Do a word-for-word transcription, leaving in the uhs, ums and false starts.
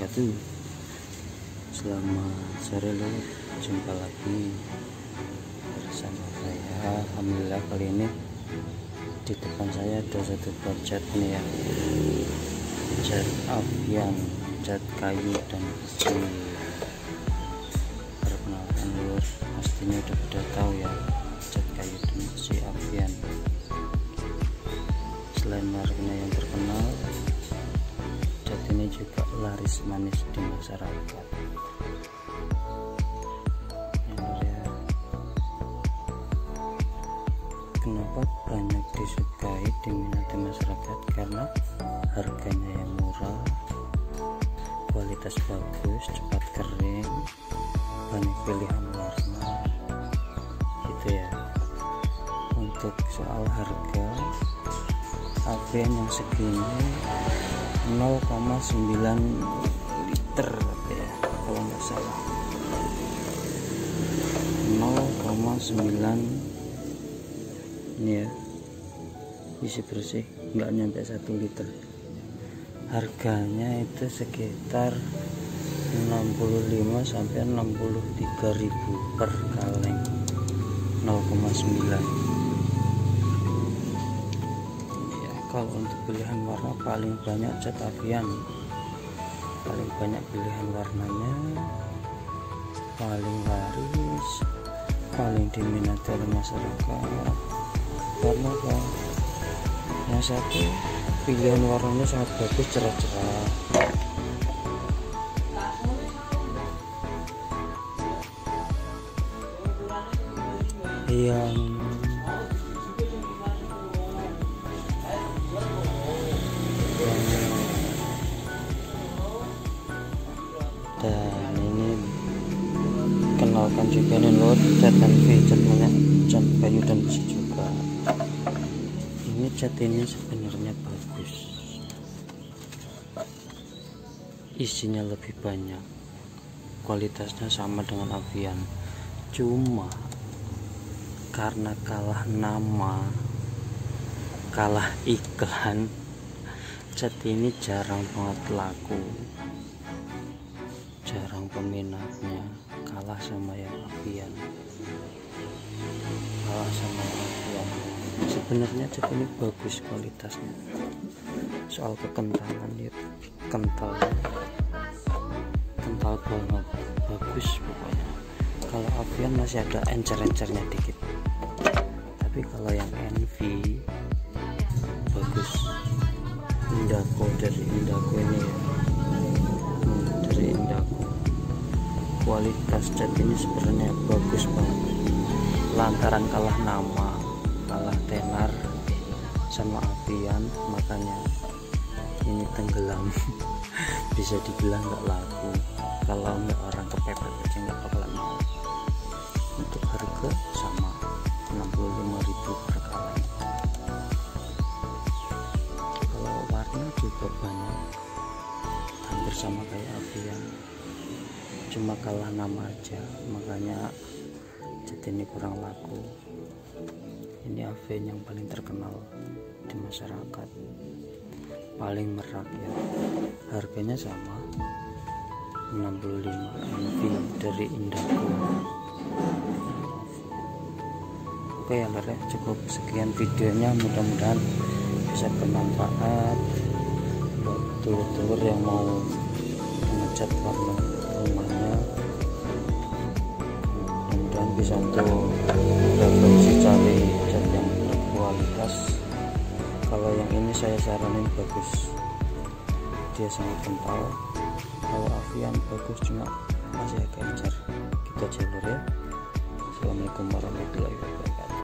wabarakatuh. Selamat sore lur, jumpa lagi bersama saya. Alhamdulillah kali ini di depan saya ada satu buah cat nih ya, cat Avian, cat kayu dan besi. Perkenalkan lur, pastinya udah pada tahu ya, cat kayu dan besi Avian. Selain mereknya yang terkenal, cat ini juga laris manis di masyarakat. Ya, kenapa banyak disukai, diminati masyarakat? Karena harganya yang murah, kualitas bagus, cepat kering, banyak pilihan warna gitu ya. Untuk soal harga, Avian yang segini nol koma sembilan liter ya, kalau nggak salah nol koma sembilan ini ya, isi bersih nggak nyampe satu liter. Harganya itu sekitar enam puluh lima sampai enam puluh tiga ribu per kaleng nol koma sembilan. Kalau untuk pilihan warna paling banyak cat Avian, paling banyak pilihan warnanya, paling laris, paling diminati oleh masyarakat. Karena apa? Yang satu, pilihan warnanya sangat bagus, cerah-cerah. Yang dan ini kenalkan juga nih lor, cat N V, cat banyak, cat kayu dan besi juga. Ini cat ini sebenarnya bagus, isinya lebih banyak, kualitasnya sama dengan Avian, cuma karena kalah nama, kalah iklan, cat ini jarang banget laku, jarang peminatnya, kalah sama yang Avian, kalah sama yang Avian. Sebenarnya cat ini bagus kualitasnya, soal kekentalan ya, kental, kental banget, bagus pokoknya. Kalau Avian masih ada encer-encernya dikit, tapi kalau yang N V bagus. Indaco, dari Indaco ini ya, hmm, dari Indaco. Kualitas cat ini sebenarnya bagus banget, lantaran kalah nama, kalah tenar sama Avian, makanya ini tenggelam. Bisa dibilang nggak laku, kalau nggak orang kepepet aja nggak bakalan mau. Untuk harga sama enam puluh lima ribu per kaleng. Kalau warna juga banyak, hampir sama kayak Avian, cuma kalah nama aja, makanya cat ini kurang laku. Ini Avian yang paling terkenal di masyarakat, paling merakyat. Harganya sama enam puluh lima N V dari Indaco. Oke ya lor ya, cukup sekian videonya, mudah-mudahan bisa bermanfaat buat telur-telur yang mau mengecat warna rumahnya. Mudah-mudahan bisa untuk referensi cari cat yang berkualitas. Kalau yang ini saya saranin bagus, dia sangat kental. Kalau Avian bagus, cuma masih agak encer. Kita jalur ya. Assalamualaikum warahmatullahi wabarakatuh.